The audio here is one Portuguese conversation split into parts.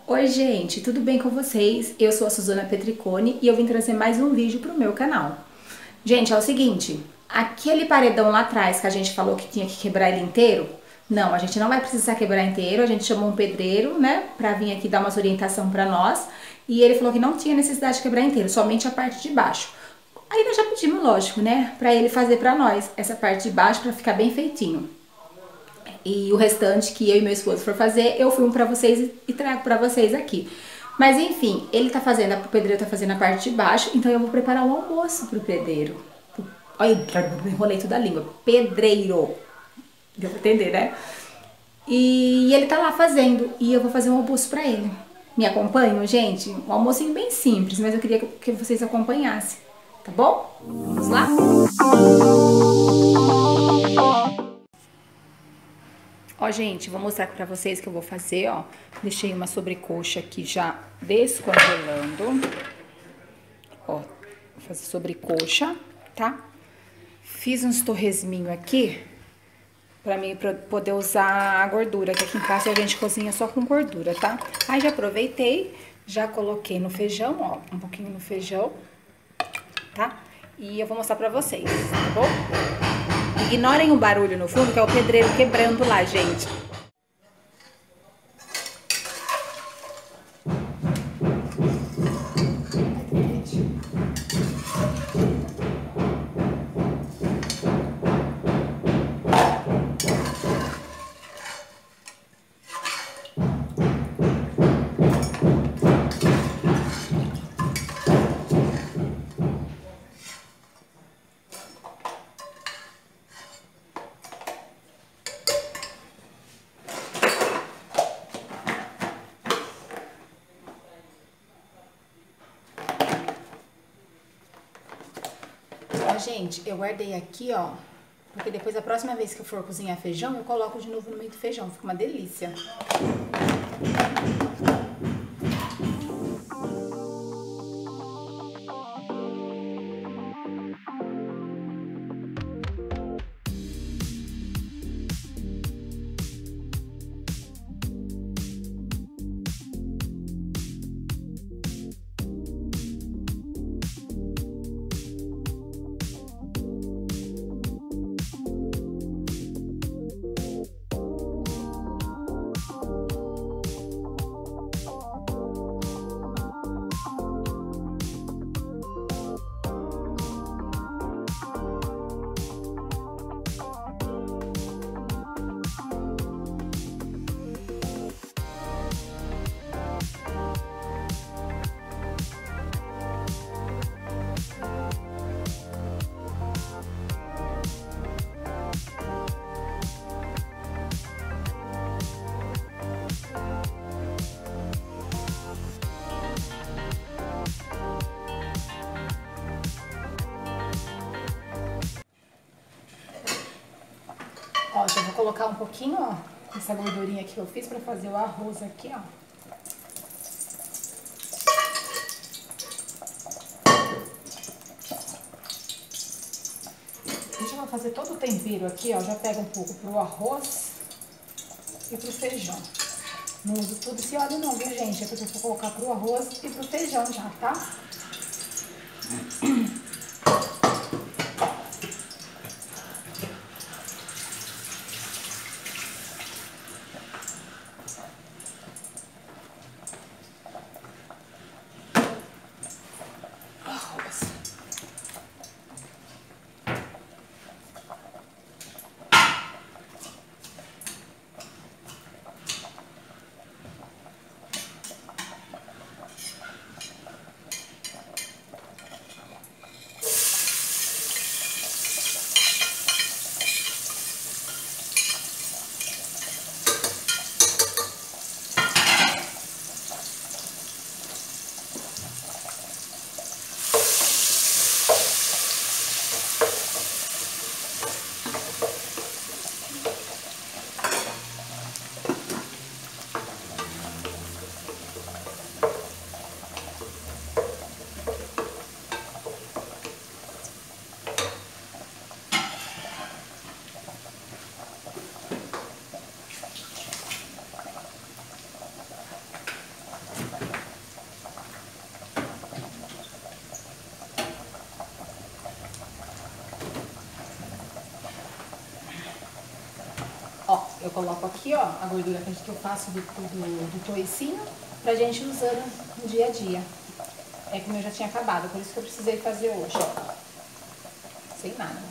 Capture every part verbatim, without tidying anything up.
Oi gente, tudo bem com vocês? Eu sou a Suzana Petricone e eu vim trazer mais um vídeo pro meu canal. Gente, é o seguinte, aquele paredão lá atrás que a gente falou que tinha que quebrar ele inteiro, não, a gente não vai precisar quebrar inteiro, a gente chamou um pedreiro, né, pra vir aqui dar umas orientação pra nós, e ele falou que não tinha necessidade de quebrar inteiro, somente a parte de baixo. Aí nós já pedimos, lógico, né, pra ele fazer pra nós essa parte de baixo pra ficar bem feitinho. E o restante que eu e meu esposo for fazer, eu filmo pra vocês e trago pra vocês aqui. Mas enfim, ele tá fazendo, o pedreiro tá fazendo a parte de baixo, então eu vou preparar um almoço pro pedreiro. Olha, enrolei toda a língua. Pedreiro. Deu pra entender, né? E ele tá lá fazendo, e eu vou fazer um almoço pra ele. Me acompanham, gente? Um almocinho bem simples, mas eu queria que vocês acompanhassem. Tá bom? Vamos lá? Ó, gente, vou mostrar pra vocês o que eu vou fazer, ó. Deixei uma sobrecoxa aqui já descongelando. Ó, vou fazer sobrecoxa, tá? Fiz uns torresminho aqui pra mim pra poder usar a gordura, que aqui em casa a gente cozinha só com gordura, tá? Aí já aproveitei, já coloquei no feijão, ó, um pouquinho no feijão, tá? E eu vou mostrar pra vocês, tá bom? Ignorem o barulho no fundo, que é o pedreiro quebrando lá, gente. Gente, eu guardei aqui, ó, porque depois a próxima vez que eu for cozinhar feijão, eu coloco de novo no meio do feijão, fica uma delícia. Ó, já vou colocar um pouquinho, ó, essa gordurinha que eu fiz pra fazer o arroz aqui, ó. Eu já vou fazer todo o tempero aqui, ó, já pego um pouco pro arroz e pro feijão. Não uso tudo esse óleo não, viu, gente? É porque eu vou colocar pro arroz e pro feijão já, tá? Eu coloco aqui, ó, a gordura que eu faço do, do, do toicinho pra gente usar no dia a dia. É que o meu já tinha acabado, por isso que eu precisei fazer hoje, ó. Sem nada.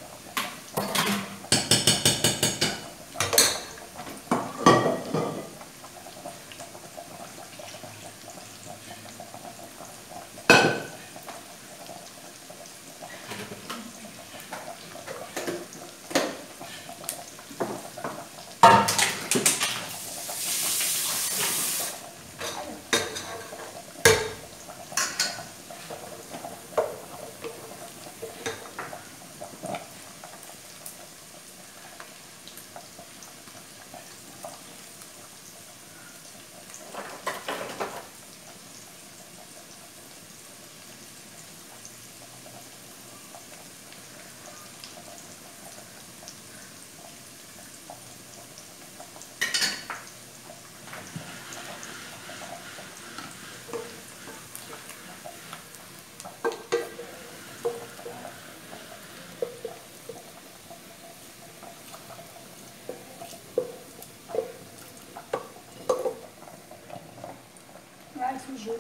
Ai, sujou.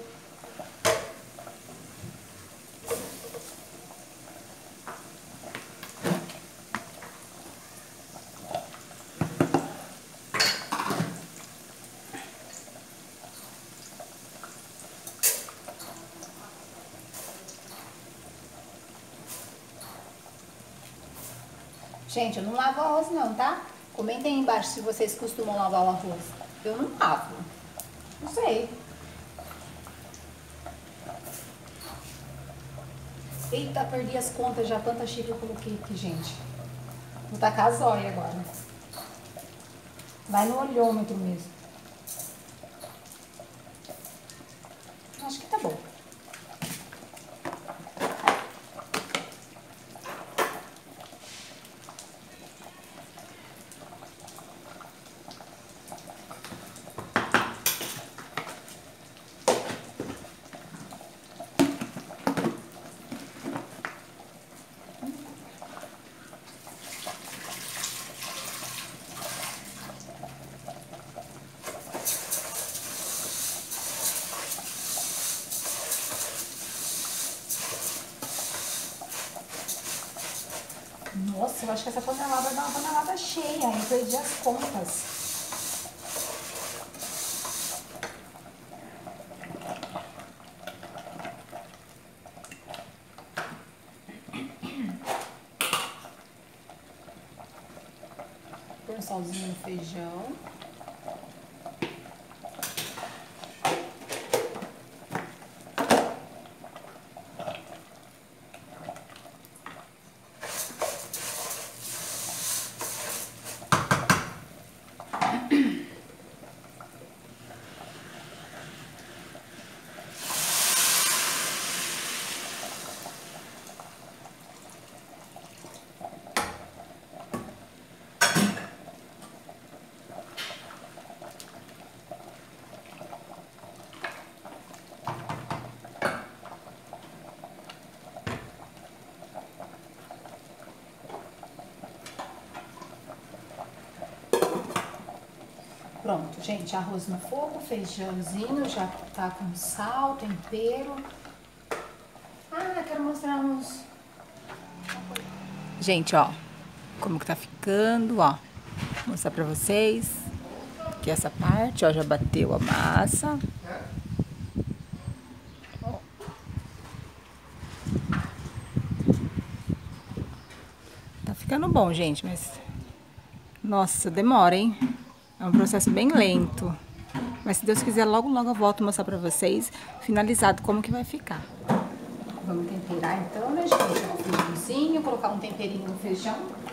Gente, eu não lavo arroz não, tá? Comentem aí embaixo se vocês costumam lavar o arroz. Eu não lavo. Não sei. Eita, perdi as contas já, tanta xícara eu coloquei aqui, gente. Vou tacar a zóia agora. Vai no olhômetro mesmo. Acho que tá bom. Nossa, eu acho que essa panelada dá uma panelada cheia, eu perdi as contas. Põe um salzinho no feijão. Pronto, gente, arroz no fogo, feijãozinho, já tá com sal, tempero. Ah, quero mostrar uns... Gente, ó, como que tá ficando, ó. Vou mostrar pra vocês. Aqui essa parte, ó, já bateu a massa. Tá ficando bom, gente, mas... Nossa, demora, hein? É um processo bem lento. Mas se Deus quiser, logo, logo eu volto mostrar pra vocês, finalizado, como que vai ficar. Vamos temperar então, né, gente? Ó, o feijãozinho, colocar um temperinho no feijão.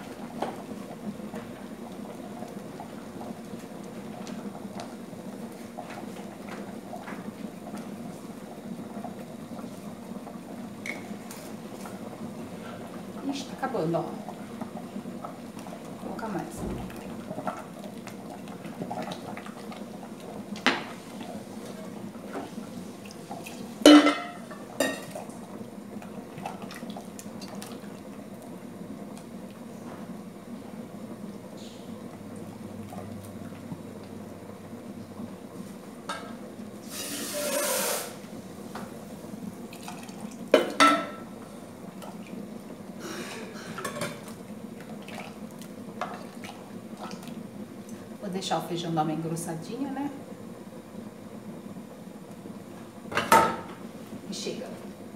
Ixi, tá acabando, ó. Vou colocar mais. deixar o feijão dar uma engrossadinha, né? E chega.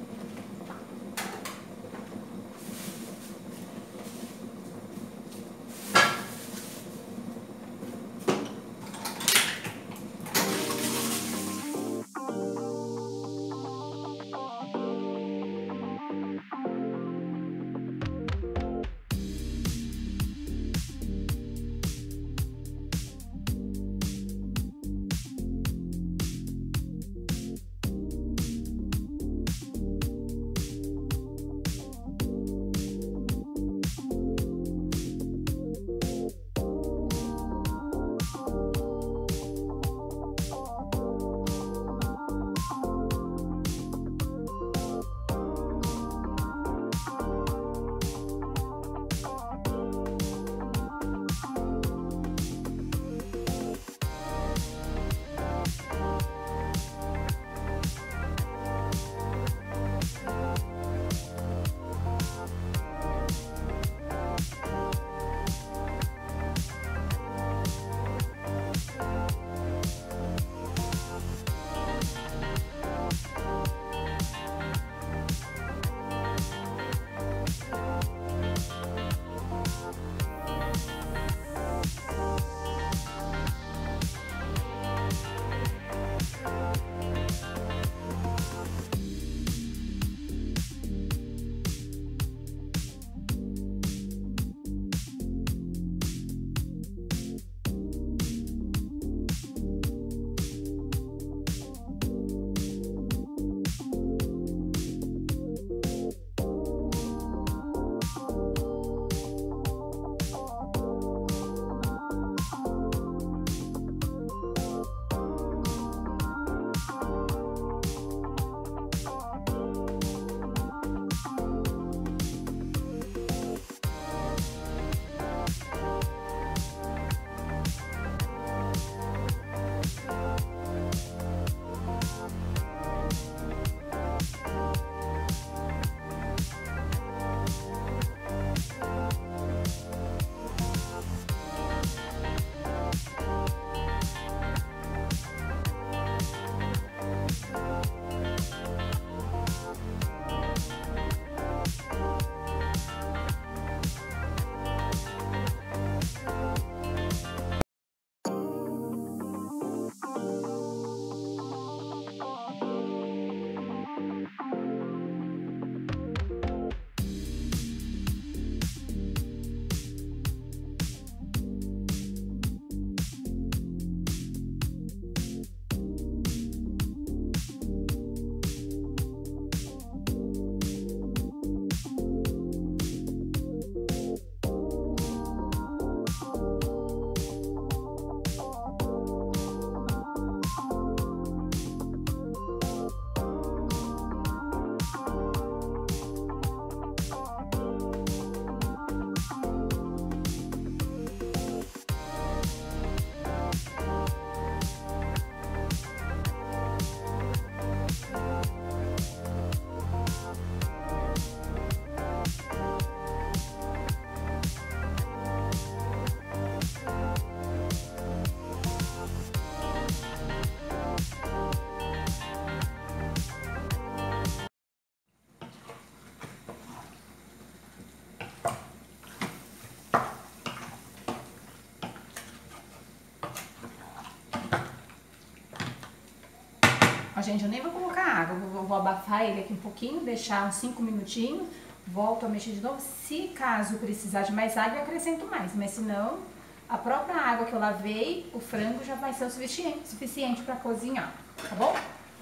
Ó, gente, eu nem vou colocar água, eu vou, vou abafar ele aqui um pouquinho, deixar uns cinco minutinhos, volto a mexer de novo. Se caso precisar de mais água, eu acrescento mais, mas se não, a própria água que eu lavei, o frango já vai ser o suficiente, suficiente para cozinhar, tá bom?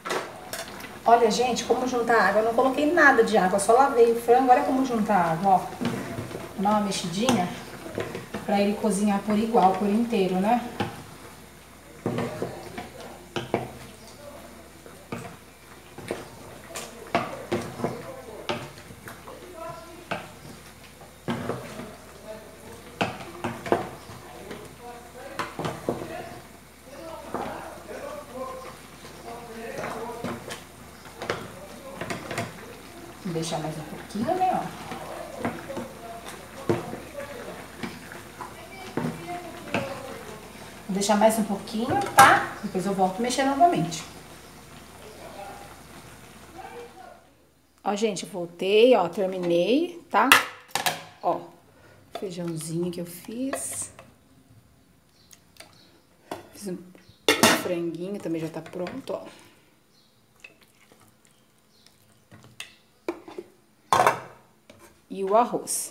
Olha, gente, como juntar água, eu não coloquei nada de água, só lavei o frango, olha como juntar água, ó. Vou dar uma mexidinha para ele cozinhar por igual, por inteiro, né? Vou deixar mais um pouquinho, né, ó. deixar mais um pouquinho, tá? Depois eu volto a mexer novamente. Ó, gente, eu voltei, ó, terminei, tá? Ó, feijãozinho que eu fiz. Fiz um franguinho, também já tá pronto, ó. E o arroz.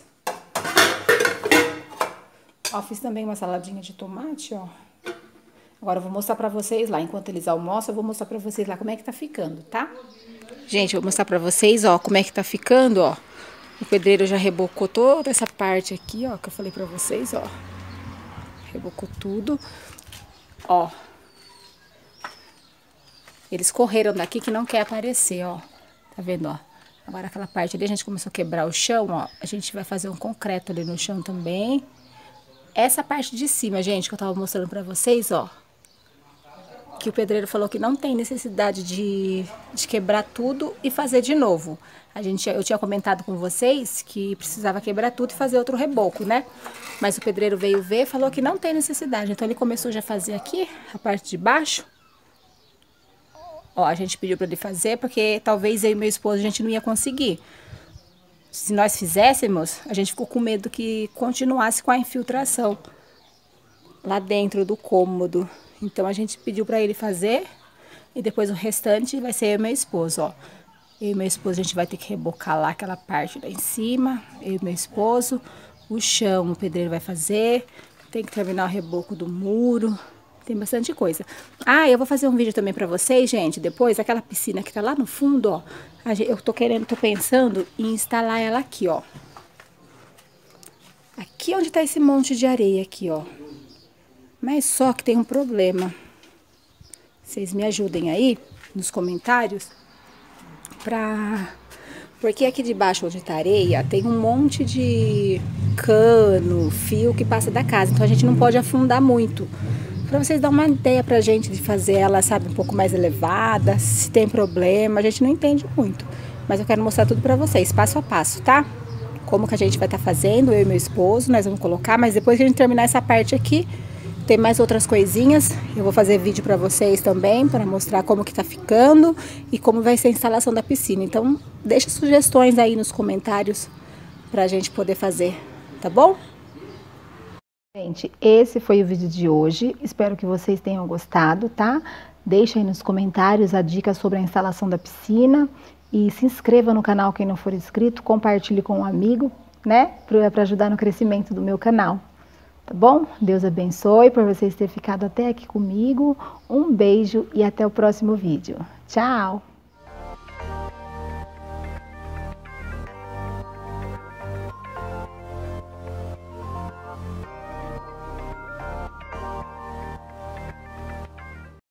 Ó, fiz também uma saladinha de tomate, ó. Agora eu vou mostrar pra vocês lá, enquanto eles almoçam, eu vou mostrar pra vocês lá como é que tá ficando, tá? Gente, eu vou mostrar pra vocês, ó, como é que tá ficando, ó. O pedreiro já rebocou toda essa parte aqui, ó, que eu falei pra vocês, ó. Rebocou tudo. Ó. Eles correram daqui que não quer aparecer, ó. Tá vendo, ó? Agora aquela parte ali a gente começou a quebrar o chão, ó. A gente vai fazer um concreto ali no chão também. Essa parte de cima, gente, que eu tava mostrando pra vocês, ó. Que o pedreiro falou que não tem necessidade de, de quebrar tudo e fazer de novo. A gente, eu tinha comentado com vocês que precisava quebrar tudo e fazer outro reboco, né? Mas o pedreiro veio ver e falou que não tem necessidade. Então ele começou já a fazer aqui, a parte de baixo. Ó, a gente pediu pra ele fazer porque talvez eu e meu esposo a gente não ia conseguir. Se nós fizéssemos, a gente ficou com medo que continuasse com a infiltração lá dentro do cômodo. Então a gente pediu pra ele fazer e depois o restante vai ser eu e meu esposo, ó. Eu e meu esposo a gente vai ter que rebocar lá aquela parte lá em cima, eu e meu esposo. O chão o pedreiro vai fazer, tem que terminar o reboco do muro, tem bastante coisa. Ah, eu vou fazer um vídeo também pra vocês, gente, depois, aquela piscina que tá lá no fundo, ó. Eu tô querendo, tô pensando em instalar ela aqui, ó. Aqui onde tá esse monte de areia aqui, ó. Mas só que tem um problema. Vocês me ajudem aí nos comentários pra... Porque aqui debaixo onde tá areia tem um monte de cano, fio que passa da casa. Então a gente não pode afundar muito. Pra vocês darem uma ideia pra gente de fazer ela, sabe, um pouco mais elevada. Se tem problema, a gente não entende muito. Mas eu quero mostrar tudo pra vocês, passo a passo, tá? Como que a gente vai estar fazendo, eu e meu esposo, nós vamos colocar. Mas depois que a gente terminar essa parte aqui, tem mais outras coisinhas. Eu vou fazer vídeo pra vocês também, pra mostrar como que tá ficando e como vai ser a instalação da piscina. Então, deixa sugestões aí nos comentários pra gente poder fazer, tá bom? Gente, esse foi o vídeo de hoje. Espero que vocês tenham gostado, tá? Deixa aí nos comentários a dica sobre a instalação da piscina. E se inscreva no canal quem não for inscrito. Compartilhe com um amigo, né? Para ajudar no crescimento do meu canal. Tá bom? Deus abençoe por vocês terem ficado até aqui comigo. Um beijo e até o próximo vídeo. Tchau!